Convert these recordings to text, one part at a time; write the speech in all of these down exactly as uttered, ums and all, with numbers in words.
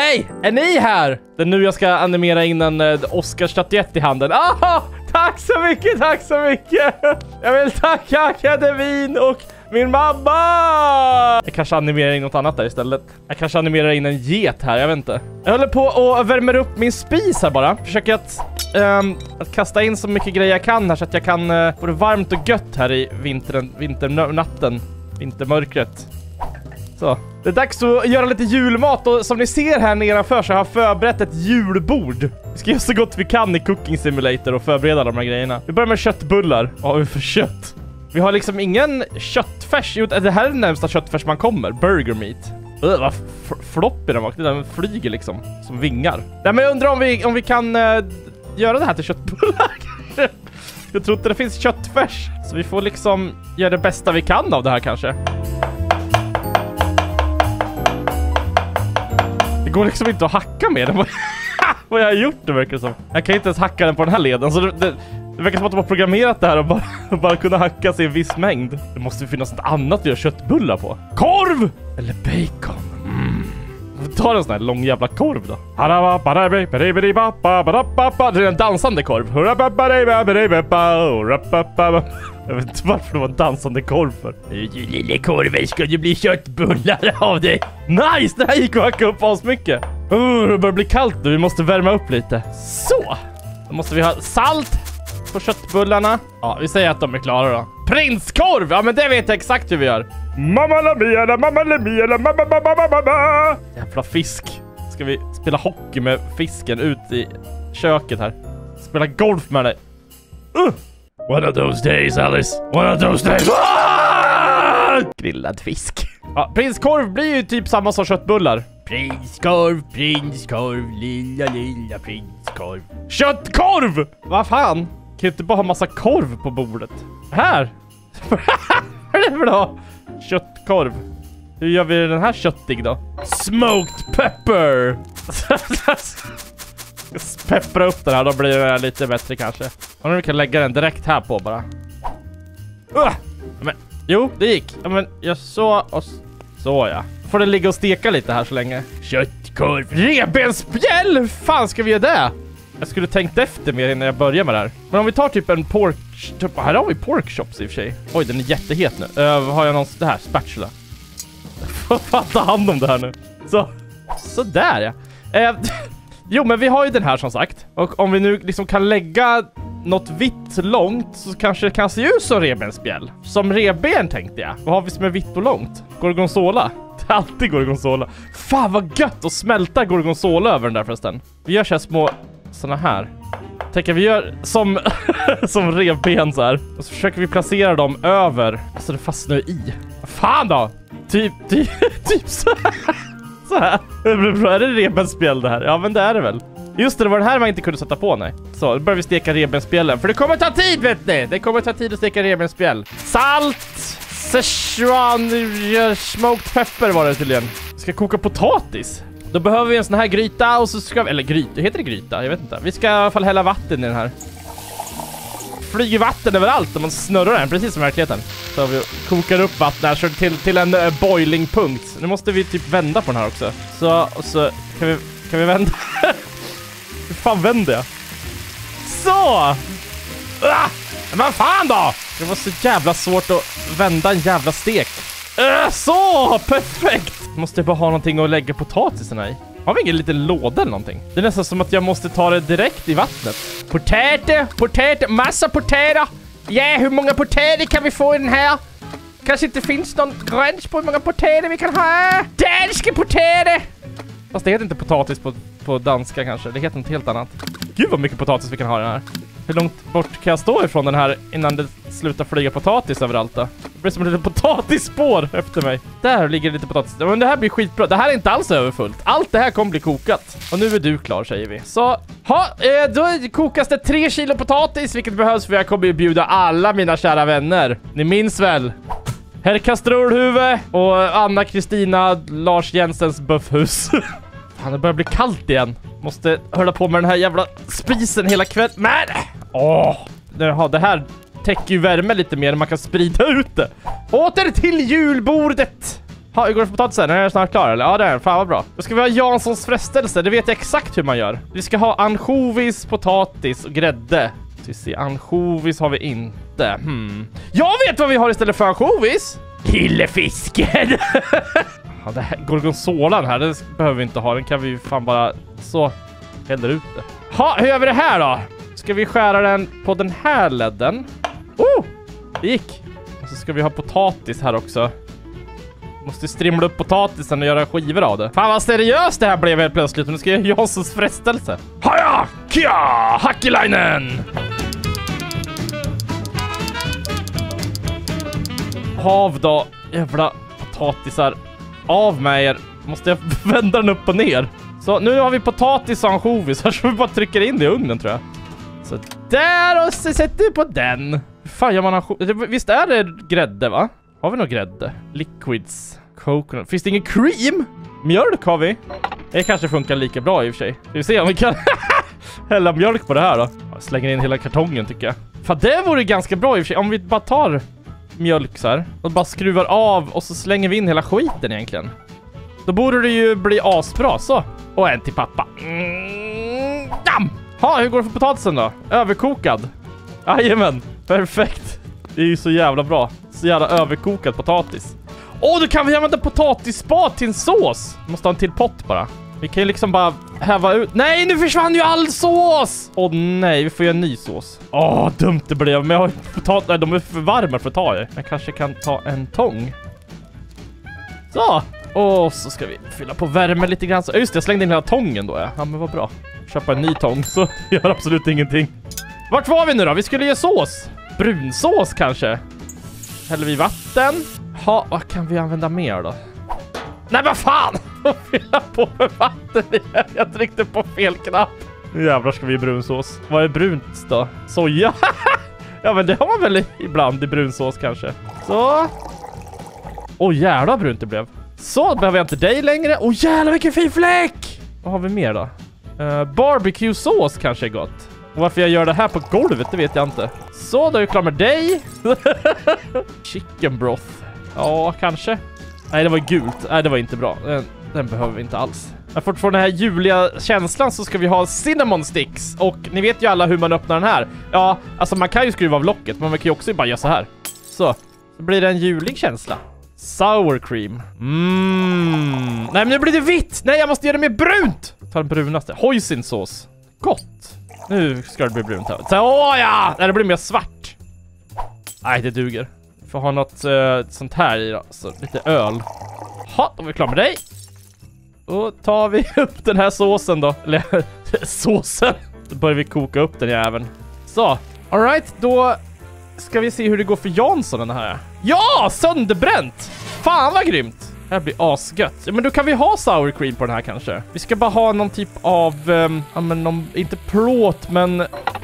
Hej! Är ni här? Det är nu jag ska animera in en uh, Oscar-statyett i handen. Ah, tack så mycket, tack så mycket! Jag vill tacka akademin och min mamma! Jag kanske animerar in något annat där istället. Jag kanske animerar in en get här, jag vet inte. Jag håller på och värmer upp min spis här bara. Försöker att, um, att kasta in så mycket grejer jag kan här så att jag kan uh, få det varmt och gött här i vintern, vinternatten, vintermörkret. Så. Det är dags att göra lite julmat och som ni ser här nedanför så har jag förberett ett julbord. Vi ska göra så gott vi kan i Cooking Simulator och förbereda de här grejerna. Vi börjar med köttbullar. Vad har vi för kött? Vi har liksom ingen köttfärs. Jo, det här är den närmsta köttfärs man kommer. Burger meat. Öh, vad floppig den var. Den flyger liksom. Som vingar. Nej, men jag undrar om vi, om vi kan uh, göra det här till köttbullar. Jag tror inte det finns köttfärs. Så vi får liksom göra det bästa vi kan av det här kanske. Det går liksom inte att hacka med den. Vad jag har gjort det verkar som. Jag kan inte ens hacka den på den här leden. Så det, det, det verkar som att de har programmerat det här och bara, bara kunna hacka sig en viss mängd. Det måste finnas något annat vi har köttbullar på. Korv! Eller bacon. Mm. Ta en sån här lång jävla korv då. Det är en dansande korv. Jag vet inte varför det var en dansande korv för. Lille korven, ska det bli köttbullar av dig? Nice! Det här gick att hacka upp oss mycket. Uh, det börjar bli kallt nu, vi måste värma upp lite. Så! Då måste vi ha salt på köttbullarna. Ja, vi säger att de är klara då. Prinskorv! Ja, men det vet jag exakt hur vi gör. Mamma la mia la mamma la mia la mamma mamma mamma. Jävla fisk. Ska vi spela hockey med fisken ut i köket här? Spela golf med det. Uh! One of those days, Alice. One of those days. Ah! Grillad fisk. Ja, prinskorv blir ju typ samma som köttbullar. Prinskorv, prinskorv, lilla, lilla prinskorv. Köttkorv! Vad fan? Kan ju inte bara ha massa korv på bordet. Här. Vad är det för då? Köttkorv. Hur gör vi den här köttig då? Smoked pepper. Peppra upp den här, då blir det lite bättre kanske. Om vi kan lägga den direkt här på bara. Uh! Men, jo, det gick. Ja, men jag så och så, ja. Får det ligga och steka lite här så länge. Köttkorv. Revbensspjäll! Hur fan ska vi göra det? Jag skulle tänkt efter mer innan jag börjar med det här. Men om vi tar typ en pork... Typ, här har vi pork chops i och för sig. Oj, den är jättehet nu. Uh, har jag någon... Det här, spatula. Får fan ta hand om det här nu. Så. Så där, ja. Uh, Jo, men vi har ju den här som sagt. Och om vi nu liksom kan lägga något vitt långt så kanske det kan se ut som revbensspjäll. Som revben tänkte jag. Vad har vi som är vitt och långt? Gorgonzola. Det är alltid gorgonzola. Fan vad gött att smälta gorgonzola över den där förresten. Vi gör så här små såna här. Tänker vi gör som som revben så här. Och så försöker vi placera dem över så det fastnar i. Fan då! Typ, typ, typ så här. Så här. Är det revbensspjäll det här? Ja, men det är det väl. Just det, det var den här man inte kunde sätta på, nej. Så, då börjar vi steka revbensspjällen. För det kommer ta tid, vet ni! Det kommer ta tid att steka revbensspjäll. Salt! Szechuan smoked pepper var det tydligen. Vi ska koka potatis. Då behöver vi en sån här gryta och så ska vi... Eller gryta, heter det gryta? Jag vet inte. Vi ska i alla fall hälla vatten i den här. Flyger vatten överallt och man snurrar den, precis som i verkligheten. Så vi kokar upp vatten här så till, till en uh, boilingpunkt. Nu måste vi typ vända på den här också. Så, och så kan vi, kan vi vända. Hur fan vänder jag? Så! Ah! Men vad fan då? Det var så jävla svårt att vända en jävla stek. Uh, så! Perfekt! Måste jag bara ha någonting att lägga potatisen här i. Har vi ingen liten låda eller någonting? Det är nästan som att jag måste ta det direkt i vattnet. Potäter, potäter, massa potäter. Ja, yeah, hur många potäter kan vi få i den här? Kanske inte finns någon gräns på hur många potäter vi kan ha. Danska potäter! Fast det heter inte potatis på, på danska kanske. Det heter något helt annat. Gud vad mycket potatis vi kan ha i den här. Hur långt bort kan jag stå ifrån den här innan det slutar flyga potatis överallt då? Det blir som ett litet potatisspår efter mig. Där ligger lite potatis. Men det här blir skitbra. Det här är inte alls överfullt. Allt det här kommer bli kokat. Och nu är du klar, säger vi. Så, ha, eh, då kokas det tre kilo potatis, vilket behövs för jag kommer ju bjuda alla mina kära vänner. Ni minns väl? Herr Kastrullhuvud och Anna Kristina Lars Jensens buffhus. Fan, det börjar bli kallt igen. Måste hålla på med den här jävla spisen hela kvällen. Men! Åh! Det, det här täcker ju värme lite mer än man kan sprida ut det. Åter till julbordet! Ha, hur går det för potatisen? Är jag snart klar eller? Ja, det är. Fan vad bra. Då ska vi ha Janssons frestelse. Det vet jag exakt hur man gör. Vi ska ha ansjovis, potatis och grädde. Så vi ser, ansjovis har vi inte. Hmm. Jag vet vad vi har istället för ansjovis. Killefisken. Ja, det här gorgonzolan här, det behöver vi inte ha. Den kan vi fan bara så häller ut det. Ha, hur gör vi det här då? Ska vi skära den på den här ledden? Oh, det gick. Och så ska vi ha potatis här också. Måste strimla upp potatisen och göra skivor av det. Fan vad seriöst det här blev helt plötsligt. Nu ska jag göra Janssons frestelse. Haja! Kia! Hackilainen! Hav då, jävla potatisar. Av med er. Måste jag vända den upp och ner. Så nu har vi potatis och ansjovis. Här så vi bara trycker in det i ugnen tror jag. Så där och så sätter vi på den. Fan gör man ansjovis? Visst är det grädde va? Har vi någon grädde? Liquids. Coconut. Finns det ingen cream? Mjölk har vi. Det kanske funkar lika bra i och för sig. Ska vi se om vi kan hälla mjölk på det här då. Jag slänger in hela kartongen tycker jag. Fan det vore ganska bra i och för sig. Om vi bara tar mjölk så här och bara skruvar av och så slänger vi in hela skiten egentligen. Då borde det ju bli asbra så. Och en till pappa. Mm, dam! Ha, hur går det för potatisen då? Överkokad. Jajamän, perfekt. Det är ju så jävla bra. Så jävla överkokad potatis. Åh, då kan vi använda potatisspat till en sås. Måste ha en till pott bara. Vi kan ju liksom bara häva ut. Nej, nu försvann ju all sås! Åh nej, vi får göra en ny sås. Åh, dumt det blev. Men jag har potat... Nej, de är för varma för att ta i. Jag kanske kan ta en tång. Så. Och så ska vi fylla på värme lite grann. Så, just det, jag slängde in hela tången då. Ja, ja men vad bra. Köpa en ny tång så gör absolut ingenting. Vart var vi nu då? Vi skulle göra sås. Brunsås kanske. Häller vi vatten. Ha, vad kan vi använda mer då? Nej, vad fan! Fylla på med vatten igen. Jag tryckte på fel knapp. Nu jävlar ska vi i brunsås. Vad är brunt då? Soja. Ja, men det har man väl ibland i brunsås kanske. Så. Åh, jävlar brunt det blev. Så, behöver jag inte dig längre. Åh, jävlar vilken fin fläck! Vad har vi mer då? Uh, barbecue-sås kanske är gott. Och varför jag gör det här på golvet, det vet jag inte. Så, då är jag klar med dig. Chicken broth. Ja, kanske. Nej, det var gult. Nej, det var inte bra. Den, den behöver vi inte alls. Men för att få den här juliga känslan så ska vi ha cinnamon sticks. Och ni vet ju alla hur man öppnar den här. Ja, alltså man kan ju skruva av locket, men man kan ju också bara göra så här. Så, så blir det en julig känsla. Sour cream. Mm. Nej, men nu blir det vitt. Nej, jag måste göra det mer brunt. Ta den brunaste. Hoisinsås. Gott. Nu ska det bli brunt här. Så, åh ja! Nej, det blir mer svart. Nej, det duger. Får ha något uh, sånt här i då. Så lite öl. Ha, då är vi klara med dig. Och tar vi upp den här såsen då. Eller såsen. Då börjar vi koka upp den jäveln. Så, all right, då ska vi se hur det går för Jansson den här. Ja, sönderbränt. Fan vad grymt. Det här blir asgött. Ja, men då kan vi ha sour cream på den här kanske. Vi ska bara ha någon typ av um, ja, men någon, inte plåt men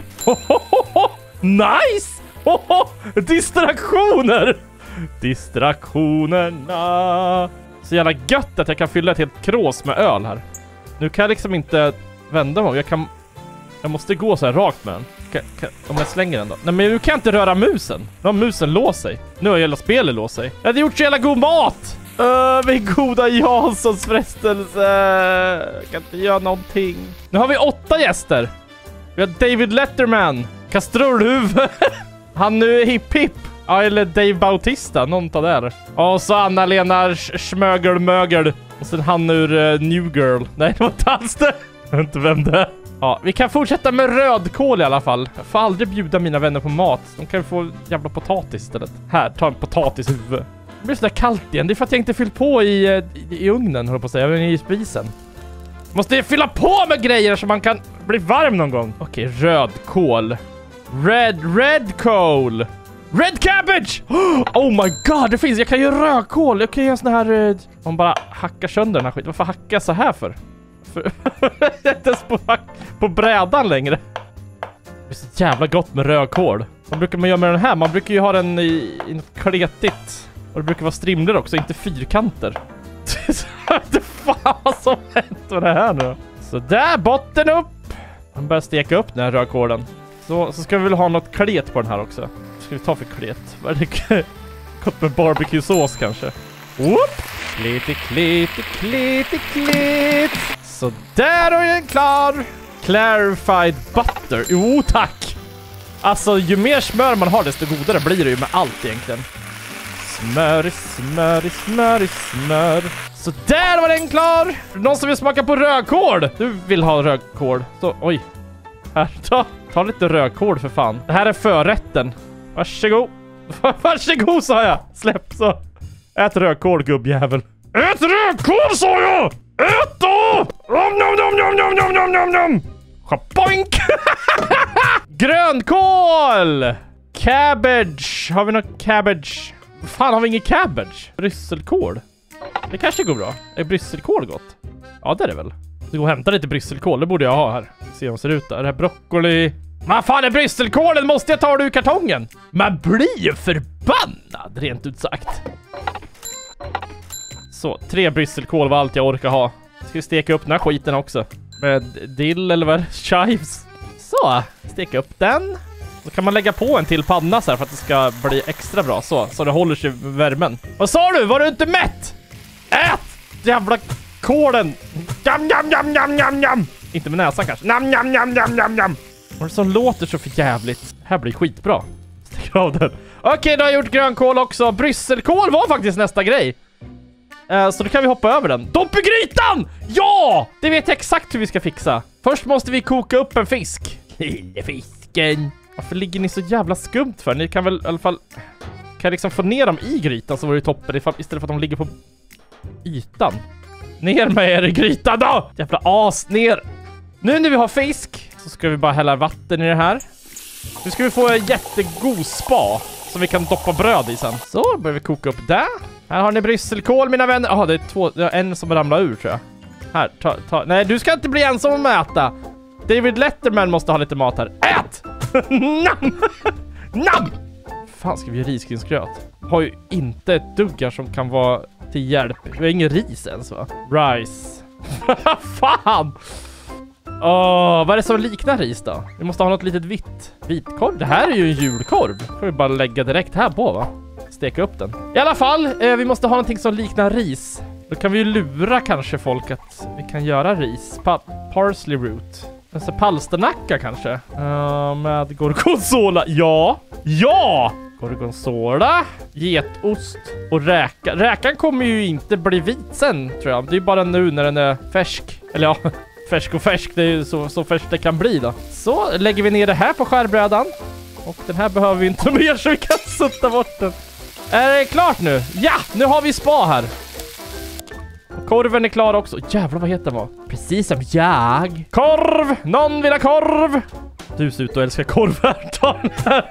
nice. Oho, distraktioner. Distraktionerna. Så jävla gött att jag kan fylla ett helt krås med öl här. Nu kan jag liksom inte vända mig. Jag kan Jag måste gå så här rakt med den. Kan, kan, om jag slänger den då. Nej, men du kan inte röra musen. Nu har musen låst sig. Nu har hela spelet låst sig. Jag hade gjort så jävla god mat. Öh, min goda Janssons frestelse. Jag kan inte göra någonting. Nu har vi åtta gäster. Vi har David Letterman. Kastrullhuvud. Han nu är hipp hipp. Ja, eller Dave Bautista. Någon tar där. Och så Anna-Lena Schmögelmögel. Och sen han ur uh, New Girl. Nej, det var inte alls det. Jag vet inte vem det är. Ja, vi kan fortsätta med rödkål i alla fall. Jag får aldrig bjuda mina vänner på mat. De kan ju få jävla potatis istället. Här, ta en potatishuvud. Det blir sådär kallt igen. Det är för att jag inte fyllt på i, i, i ugnen, höll på att säga. Jag är i spisen. Måste jag fylla på med grejer så man kan bli varm någon gång. Okej, rödkål. Red, red coal. Red cabbage! Oh my god, det finns. Jag kan göra rödkål. Jag kan göra sån här... Uh, man bara hackar sönder den här skiten. Varför hackar jag så här för? för jag är inte ens på, på brädan längre. Det är så jävla gott med rödkål. Vad brukar man göra med den här? Man brukar ju ha den i, i något kletigt. Och det brukar vara strimlor också, inte fyrkanter. Jag vet inte fan vad som hänt med det här nu. Så där, botten upp. Man börjar steka upp den här rödkålen. Så, så ska vi väl ha något klet på den här också. Vad ska vi ta för klet? Vad är det? Gott med barbecue-sås kanske. Whoop! Klitti, klitti, klitti, klitt. Så där är den klar. Clarified butter. Jo, tack. Alltså, ju mer smör man har, desto godare blir det ju med allt egentligen. Smör, smör, smör, smör. Så där var den klar. Någon som vill smaka på rödkål? Du vill ha rödkål. Så, oj. Här, ta, ta lite rödkål för fan. Det här är förrätten. Varsågod. Varsågod, sa jag. Släpp så. Ät rödkål, gubbjävel. Ät rödkål, sa jag! Ät då! Nom, nom, nom, nom, nom, nom, nom, nom, nom. Chapoink! Grönkål! Cabbage. Har vi något cabbage? Fan, har vi ingen cabbage? Brysselkål. Det kanske går bra. Är brysselkål gott? Ja, det är det väl. Du går och hämta lite brysselkål. Det borde jag ha här. Se hur de ser ut där. Det här broccoli. Vad fan är brysselkålen? Måste jag ta det ur kartongen? Man blir ju förbannad, rent ut sagt. Så, tre brysselkål var allt jag orkar ha. Ska vi steka upp den här skiten också. Med dill eller vad? Chives. Så, steka upp den. Då kan man lägga på en till panna så här för att det ska bli extra bra. Så, så det håller sig värmen. Vad sa du? Var du inte mätt? Ät! Jävla kålen! Jam, jam, jam, jam, jam, jam! Inte med näsan kanske. Nam, jam, jam, jam, jam, jam. Vad är det som låter så för jävligt? Det här blir skitbra. Stäck av den. Okej, okay, då har jag gjort grönkål också. Brysselkål var faktiskt nästa grej. Uh, så då kan vi hoppa över den. Dopp i grytan! Ja! Det vet jag exakt hur vi ska fixa. Först måste vi koka upp en fisk. Lille fisken. Varför ligger ni så jävla skumt för? Ni kan väl i alla fall... Kan jag liksom få ner dem i grytan så var det toppen istället för att de ligger på ytan. Ner med er i grytan då! Jävla as, ner! Nu när vi har fisk så ska vi bara hälla vatten i det här. Nu ska vi få en jättegod spa som vi kan doppa bröd i sen. Så, börjar vi koka upp där. Här har ni brysselkål, mina vänner. Jaha, det är två, det är en som ramlar ur, tror jag. Här, ta, ta. Nej, du ska inte bli ensam om att äta. David Letterman måste ha lite mat här. Ät! Nam! Nam! Fan, ska vi göra risgrynsgröt? Har ju inte ett duggar som kan vara till hjälp. Vi har ingen ris ens, va? Rice. Fan! Åh, vad är det som liknar ris då? Vi måste ha något litet vitt. Vitkorv? Det här är ju en julkorv. Får vi bara lägga direkt här på, va? Steka upp den. I alla fall, eh, vi måste ha någonting som liknar ris. Då kan vi ju lura kanske folk att vi kan göra ris. Pa parsley root. Alltså palsternacka kanske. Uh, med gorgonzola. Ja! Ja! Gorgonzola. Getost. Och räka. Räkan kommer ju inte bli vit sen, tror jag. Det är ju bara nu när den är färsk. Eller ja, färsk och färsk. Det är ju så, så färsk det kan bli då. Så lägger vi ner det här på skärbrädan. Och den här behöver vi inte mer så vi kan sutta bort den. Är det klart nu? Ja! Nu har vi spa här. Korven är klar också. Jävlar, vad heter den va? Precis som jag. Korv! Någon vill ha korv! Du ser ut att älska korv här. Ta den här.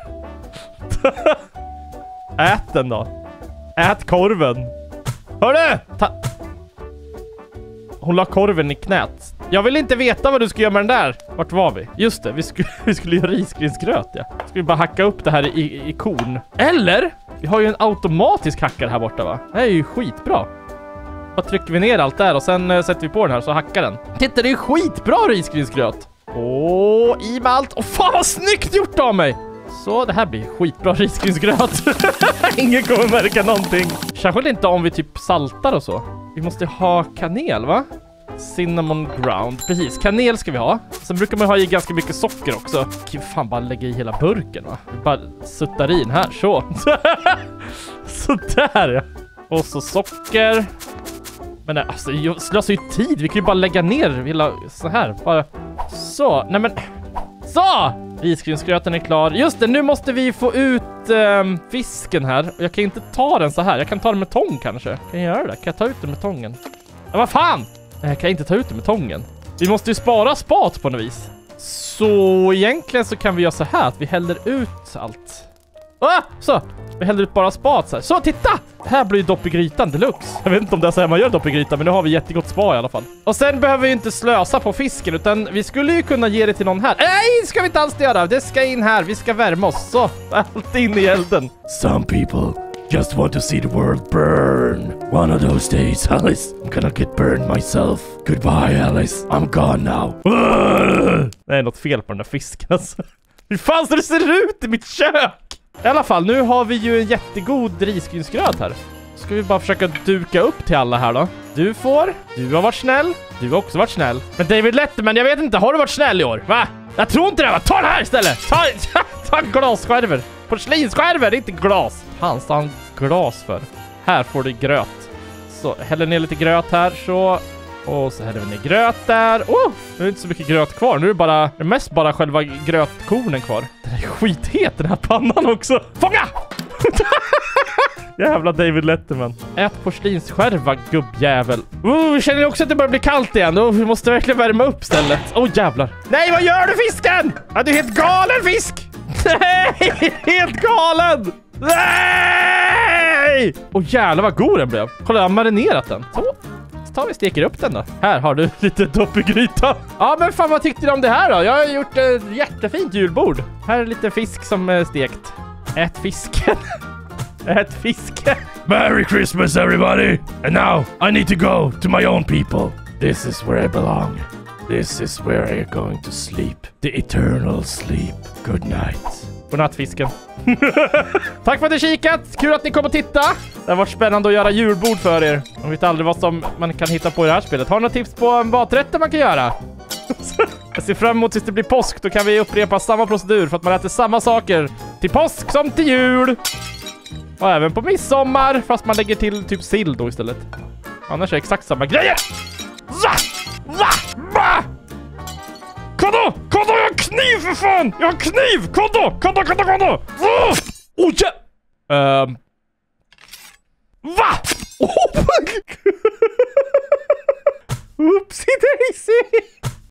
Ät den då. Ät korven. Hörru! Ta Hon la korven i knät. Jag vill inte veta vad du ska göra med den där. Vart var vi? Just det, vi skulle, vi skulle göra risgrynsgröt, ja. Ska vi bara hacka upp det här i, i korn. Eller? Vi har ju en automatisk hackare här borta, va? Det här är ju skitbra. Bara trycker vi ner allt där och sen uh, sätter vi på den här så hackar den. Titta, det är skitbra risgrynsgröt. Åh, i med allt. Åh, fan vad snyggt gjort av mig. Så det här blir skitbra risgrynsgröt. Ingen kommer märka någonting. Särskilt inte om vi typ saltar och så. Vi måste ha kanel, va? Cinnamon ground. Precis, kanel ska vi ha. Sen brukar man ha i ganska mycket socker också. Kan vi fan bara lägga i hela burken, va? Vi bara suttar in här, så. Så där, ja. Och så socker. Men nej, alltså, jag slösar ju tid. Vi kan ju bara lägga ner hela så här. Bara så. Nej, men... Så! Risgrynsgröten är klar. Just det, nu måste vi få ut um, fisken här. Jag kan inte ta den så här. Jag kan ta den med tång kanske. Kan jag göra det? Kan jag ta ut den med tången? Ja, vad fan! Jag kan inte ta ut den med tången. Vi måste ju spara spat på något vis. Så egentligen så kan vi göra så här. Att vi häller ut allt. Ah, så! Vi häller ut bara spat så här. Så, titta! Här blir dopp i grytan deluxe. Jag vet inte om det är så här man gör dopp i grytan, men nu har vi jättegott spa i alla fall. Och sen behöver vi inte slösa på fisken, utan vi skulle ju kunna ge det till någon här. Nej, ska vi inte alls göra. Det ska in här. Vi ska värma oss. Så, allt in i elden. Some people just want to see the world burn. One of those days, Alice, I'm gonna get burned myself. Goodbye, Alice. I'm gone now. Det är något fel på den där fisken, alltså. Hur fan så det ser ut i mitt kök? I alla fall, nu har vi ju en jättegod risgrynsgröt här. Ska vi bara försöka duka upp till alla här då. Du får. Du har varit snäll. Du har också varit snäll. Men David Letterman, jag vet inte. Har du varit snäll i år? Va? Jag tror inte det, va? Ta det här istället. Ta, ta glasskärvor. Porslinsskärvor, inte glas. Fan, står han glas för? Här får du gröt. Så, häller ner lite gröt här. Så. Och så häller vi ner gröt där. Oh, nu är det inte så mycket gröt kvar. Nu är det bara, det är mest bara själva grötkornen kvar. Den är skithet, den här pannan också. Fånga! Jävla David Letterman. Ät porslinsskärva, gubbjävel. Oh, känner ni också att det börjar bli kallt igen? Oh, vi måste verkligen värma upp stället. Åh, oh, jävlar. Nej, vad gör du, fisken? Är du helt galen, fisk? Nej, helt galen. Nej! Åh, oh, jävlar vad god den blev. Kolla, jag har marinerat den. Så. Så tar vi och steker upp den då. Här har du lite doppelgryta. Ja, men fan, vad tyckte du om det här då? Jag har gjort ett jättefint julbord. Här är lite fisk som är stekt. Ät fisken. Ät fisken. Merry Christmas, everybody! And now, I need to go to my own people. This is where I belong. This is where I am going to sleep. The eternal sleep. Good night. Godnatt, fisken. Tack för att ni kikat. Kul att ni kom och titta. Det har varit spännande att göra julbord för er. Man vet aldrig vad som man kan hitta på i det här spelet. Har ni några tips på maträtter man kan göra? Jag ser fram emot tills det blir påsk. Då kan vi upprepa samma procedur för att man äter samma saker till påsk som till jul. Och även på midsommar, fast man lägger till typ sill då istället. Annars är det exakt samma grejer. Va! Va! Va! Koddo! Koddo, jag har kniv för fan! Jag har kniv! Koddo! Koddo, koddo, koddo! Oh, oh ja! Um. Va? Oh, oopsie daisy!